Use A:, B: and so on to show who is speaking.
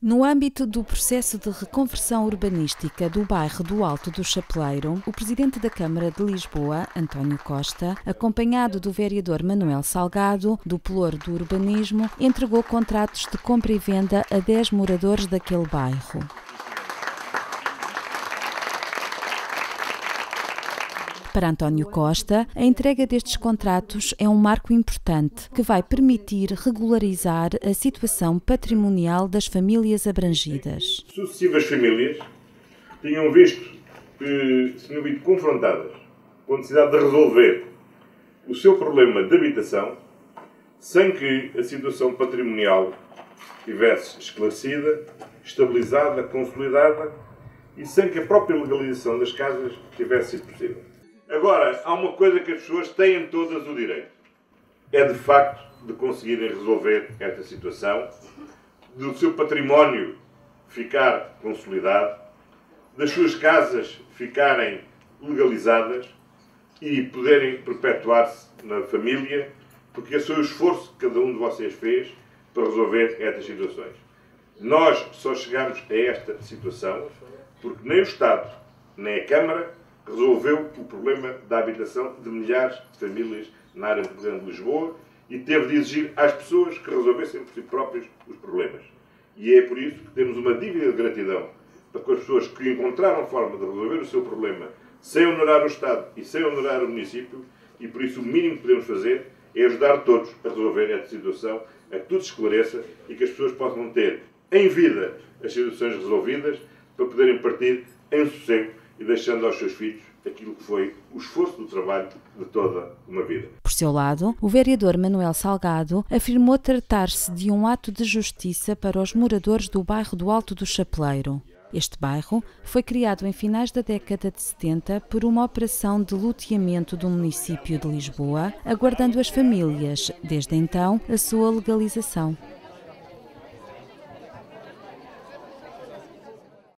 A: No âmbito do processo de reconversão urbanística do bairro do Alto do Chapeleiro, o presidente da Câmara de Lisboa, António Costa, acompanhado do vereador Manuel Salgado, do Pelouro do Urbanismo, entregou contratos de compra e venda a 10 moradores daquele bairro. Para António Costa, a entrega destes contratos é um marco importante que vai permitir regularizar a situação patrimonial das famílias abrangidas.
B: Sucessivas famílias tinham visto que se tinham visto confrontadas com a necessidade de resolver o seu problema de habitação sem que a situação patrimonial estivesse esclarecida, estabilizada, consolidada e sem que a própria legalização das casas tivesse sido possível. Agora, há uma coisa que as pessoas têm todas o direito. É, de facto, de conseguirem resolver esta situação, do seu património ficar consolidado, das suas casas ficarem legalizadas e poderem perpetuar-se na família, porque esse foi o esforço que cada um de vocês fez para resolver estas situações. Nós só chegamos a esta situação porque nem o Estado, nem a Câmara resolveu o problema da habitação de milhares de famílias na área metropolitana de Lisboa e teve de exigir às pessoas que resolvessem por si próprios os problemas. E é por isso que temos uma dívida de gratidão para com as pessoas que encontraram forma de resolver o seu problema sem onerar o Estado e sem onerar o município, e por isso o mínimo que podemos fazer é ajudar todos a resolver esta situação, a que tudo esclareça e que as pessoas possam ter em vida as situações resolvidas para poderem partir em sossego e deixando aos seus filhos aquilo que foi o esforço do trabalho de toda uma vida.
A: Por seu lado, o vereador Manuel Salgado afirmou tratar-se de um ato de justiça para os moradores do bairro do Alto do Chapeleiro. Este bairro foi criado em finais da década de 70 por uma operação de loteamento do município de Lisboa, aguardando as famílias, desde então, a sua legalização.